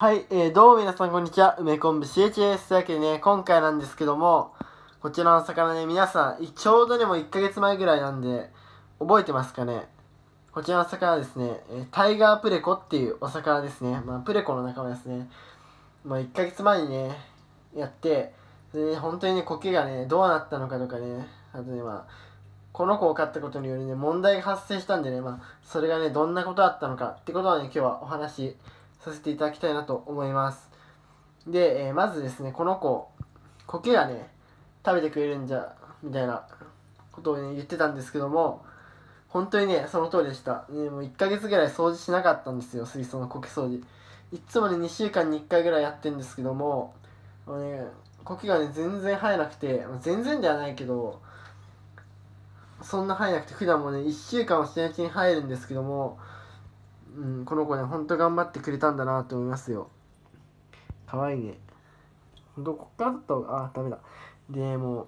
はい、どうも皆さんこんにちは、梅昆布しえちです。というわけでね、今回なんですけども、こちらの魚ね、皆さん、ちょうどでも1ヶ月前ぐらいなんで、覚えてますかね。こちらの魚はですね、タイガープレコっていうお魚ですね。まあ、プレコの仲間ですね。まあ、1ヶ月前にね、やって、で、本当にね、コケがね、どうなったのかとかね、あとね、まあ、この子を飼ったことによるね、問題が発生したんでね、まあ、それがね、どんなことだったのかってことをね、今日はお話しさせていただきたいなと思います。で、まずですね、この子、苔がね、食べてくれるんじゃ、みたいなことをね、言ってたんですけども、本当にね、その通りでした。ね、もう1ヶ月ぐらい掃除しなかったんですよ、水槽の苔掃除。いつもね、2週間に1回ぐらいやってるんですけども、苔がね、全然生えなくて、全然ではないけど、そんな生えなくて、普段もね、1週間はしないうちに生えるんですけども、この子ね、ほんと頑張ってくれたんだなと思いますよ。かわいいね。こっからだと、ダメだ。で、も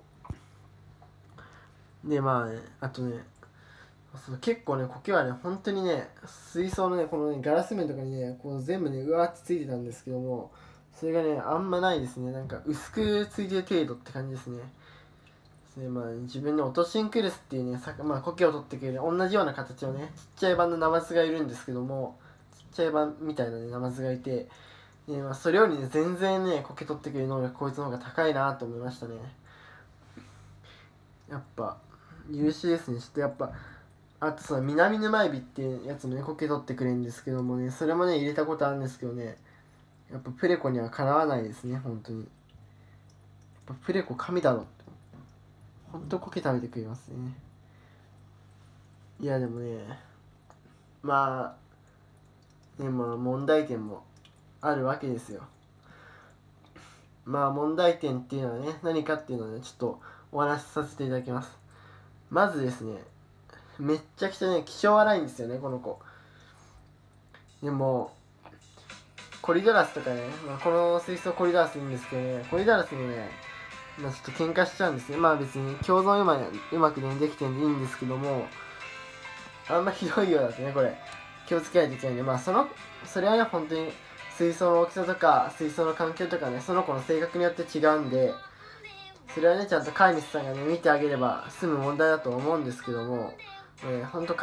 う、で、まあね、あとね、結構ね、苔はね、本当にね、水槽のね、このね、ガラス面とかにね、こう全部ね、うわーってついてたんですけども、それがね、あんまないですね。なんか、薄くついてる程度って感じですね。で、まあ、自分のオトシンクルスっていうね、まあ、苔を取ってくれる同じような形のね、ちっちゃい版のナマズがいるんですけども、ちっちゃい版みたいなね、ナマズがいて、まあ、それよりね、全然ね、苔取ってくれる能力、こいつの方が高いなと思いましたね。やっぱ、優秀ですね。ちょっとやっぱ、あとさ、南沼エビっていうやつもね、苔取ってくれるんですけどもね、それもね、入れたことあるんですけどね、やっぱプレコにはかなわないですね、本当に。やっぱプレコ神だろって。ほんと苔食べてくれますね。いや、でもね、ままあ問題点もあるわけですよ。まあ問題点っていうのはね、何かっていうのをね、ちょっとお話しさせていただきます。まずですね、めっちゃくちゃね、気性荒いんですよね、この子。でも、コリドラスとかね、この水槽コリドラスいいんですけどね、コリドラスにね、ちょっと喧嘩しちゃうんですね。まあ別に共存うまくね、できてんでいいんですけども、あんまひどいようだとね、これ、気をつけないといけないんで、それはね、本当に、水槽の大きさとか、水槽の環境とかね、その子の性格によって違うんで、それはね、ちゃんと飼い主さんがね、見てあげれば済む問題だと思うんですけども、ほんと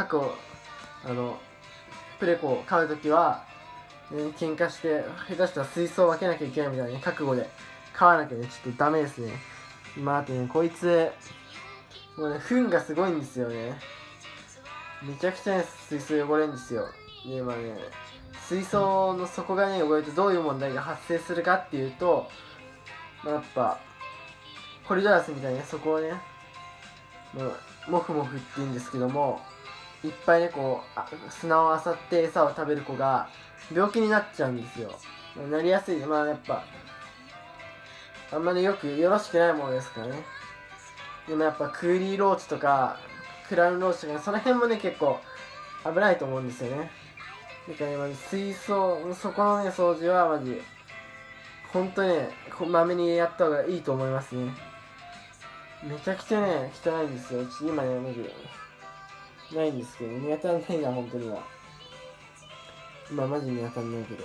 プレコを飼うときは、喧嘩して、下手したら水槽を分けなきゃいけないみたいなね、覚悟で飼わなきゃね、ちょっとダメですね。まあ、あとね、こいつ、もうね、糞がすごいんですよね。めちゃくちゃね、水槽汚れるんですよ。で、まあね、水槽の底がね、汚れるとどういう問題が発生するかっていうと、やっぱ、コリドラスみたいにね、そこをね、モフモフって言うんですけども、いっぱいね、砂を漁って餌を食べる子が、病気になっちゃうんですよ。なりやすい。まあやっぱ、あんまりよろしくないものですからね。でもやっぱクーリーローチとか、クラウンローチとか、その辺もね、結構危ないと思うんですよね。だからね、まず水槽、そこのね、掃除はマジ、ほんとね、まめにやった方がいいと思いますね。めちゃくちゃね、汚いんですよ。今ね、マジ、ないんですけど、見当たらないな、本当には。まあ、マジ見当たらないけど。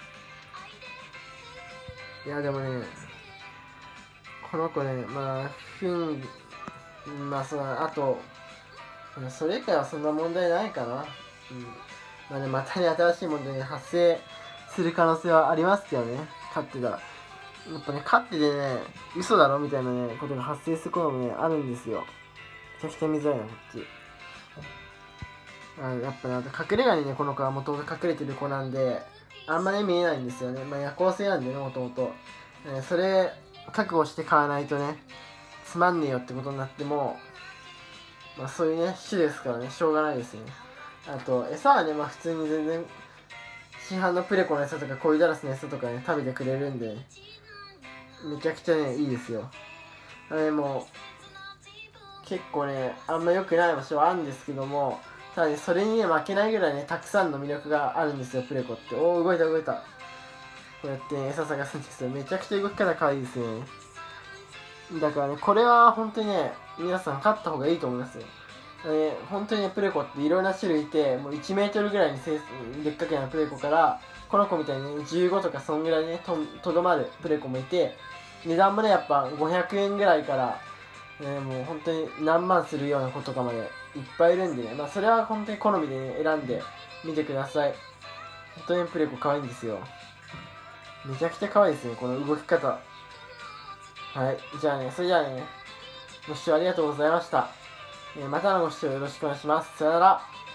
いや、でもね、この子ね、あと、それ以外はそんな問題ないかな。まあね、またね、新しい問題が発生する可能性はありますけどね、飼ってたら。やっぱね、飼っててね、嘘だろみたいなね、ことが発生することもね、あるんですよ。めちゃくちゃ見づらいな、こっち。やっぱね、あと隠れ家にね、この子はもともと隠れてる子なんで、あんまね、見えないんですよね。夜行性なんでね、もともと。それ、覚悟して買わないとね、つまんねえよってことになっても、そういうね、種ですからね、しょうがないですよね。あと、餌はね、普通に全然、市販のプレコの餌とか、コイダラスの餌とかね、食べてくれるんで、めちゃくちゃね、いいですよ。もう、結構ね、あんま良くない場所はあるんですけども、ただね、それにね、負けないぐらいね、たくさんの魅力があるんですよ、プレコって。おー、動いた動いた。こうやって、ね、餌探すんですよ。めちゃくちゃ動き方可愛いですね。だからね、これは本当にね、皆さん勝った方がいいと思いますよ。本当にね、プレコっていろんな種類いて、もう1メートルぐらいにでっかけなプレコから、 この子みたいにね、15とかそんぐらいね、とどまるプレコもいて、値段もね、やっぱ500円ぐらいから、もう本当に何万するような子とかまでいっぱいいるんでね、まあそれは本当に好みで、ね、選んでみてください。本当にプレコ可愛いんですよ。めちゃくちゃ可愛いですね、この動き方。はい、じゃあね、それじゃあね、ご視聴ありがとうございました。またのご視聴よろしくお願いします。さよなら。